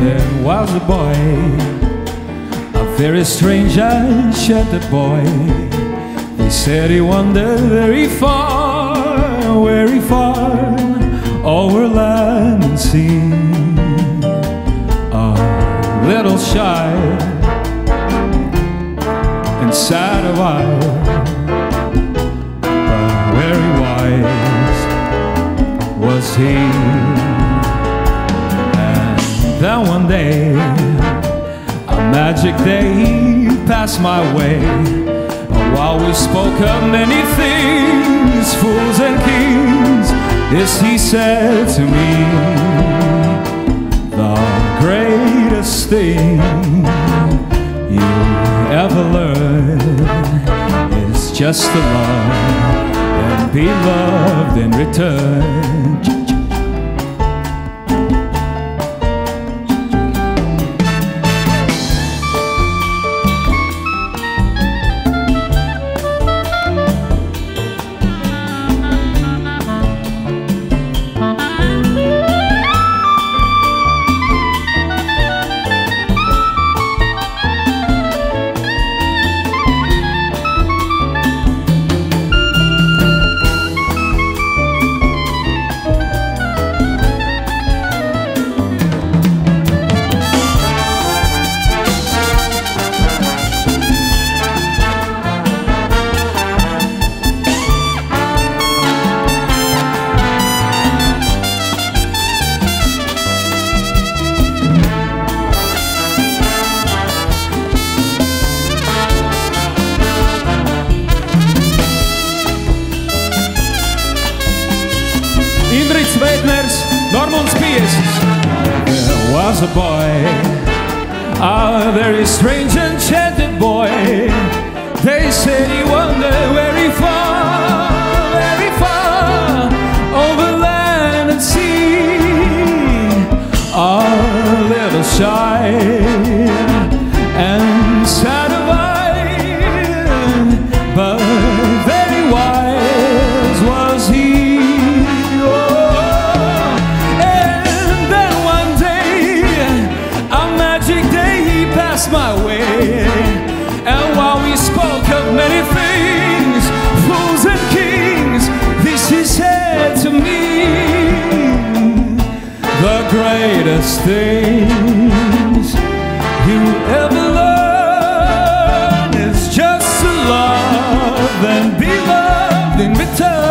There was a boy, a very strange enchanted boy. They said he wandered very far over land and sea. A little shy and sad of eye, but very wise was he. And then one day, a magic day passed my way. While we spoke of many things, fools and kings, this he said to me: the greatest thing you ever learn is just to love and be loved in return. Ingrid Svetners, Normans pieces. There was a boy, a very strange enchanted boy. They said he wandered very far over land and sea. A little shy and sad of eye, but very wise was he. My way, and while we spoke of many things, fools and kings, this he said to me: the greatest things you ever learn is just to love and be loved in return.